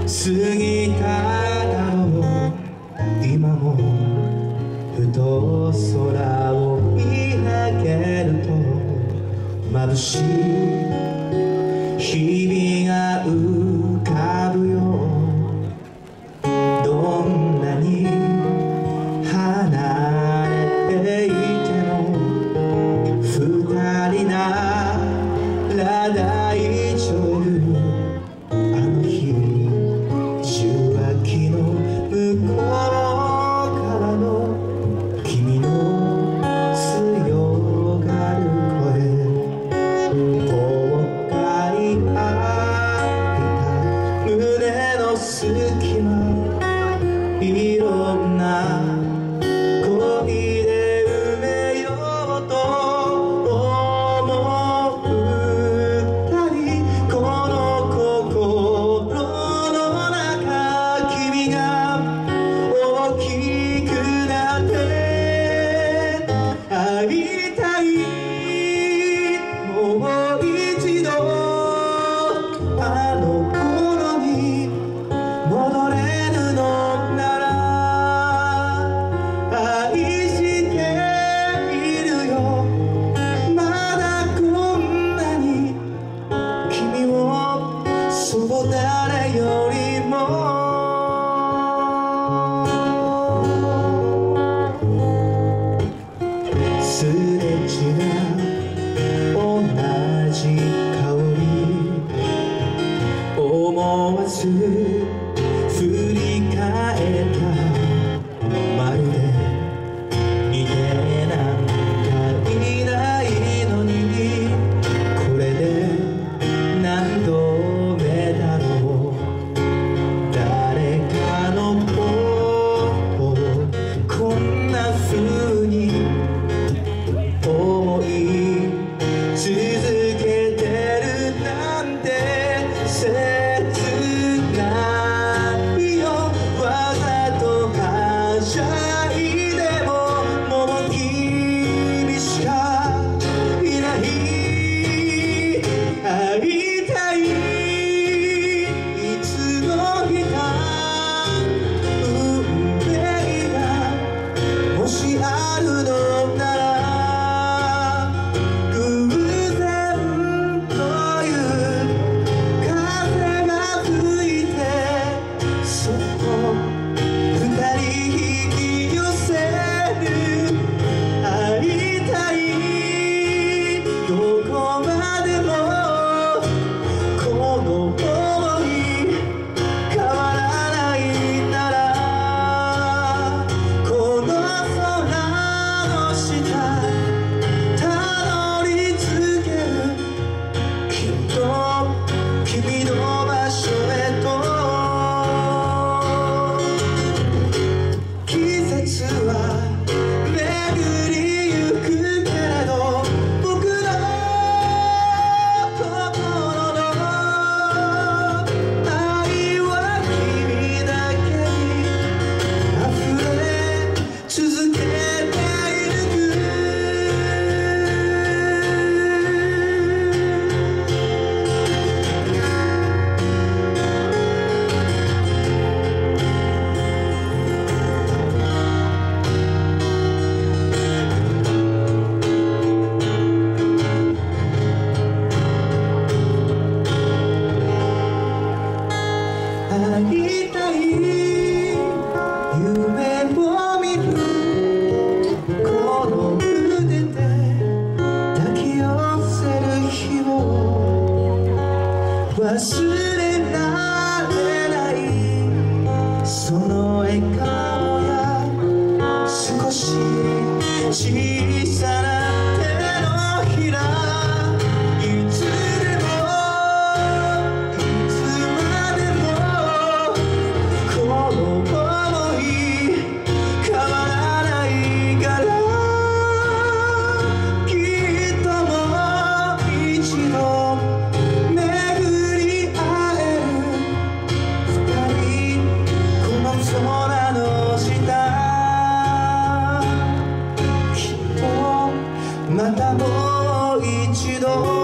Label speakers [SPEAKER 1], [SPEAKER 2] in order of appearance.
[SPEAKER 1] 過ぎただろう。今もふと空を見上げると眩しい日々が浮かぶよ。どんなに離れていても二人なら大丈夫。あの日受話器の向こうからの君の強がる声、後悔あいた胸の隙間、いろんな恋で埋めようと思う二人。この心の中、君が大きくなって会いたい。もう一度あの頃に戻れるのなら愛しているよ。まだこんなに君をそう誰よりもすれ違う同じ香り、思わず振り返った。まるで似てなんかいないのに、これで何度目だろう。誰かの方をこんな風に思い続けてるなんて切ないよ。わざとはしゃいでももう君しかいない。会いたい。いつの日か運命がもしあるのなら偶然という風が吹いてそっと二人引き寄せる。会いたい。どこまでもこの想い変わらないなら、この空の下たどり着ける。きっと君の場所へと。季節は巡りゆくけれど、僕の心の愛は君だけに溢れ続けてゆく。会いたい。夢を見るこの腕で抱き寄せる日を忘れられない。その笑顔や少し小さな手のひら、いつでもいつまでもこの想い変わらないから、きっともう一度巡り会える。二人この空の下、きっとまたもう一度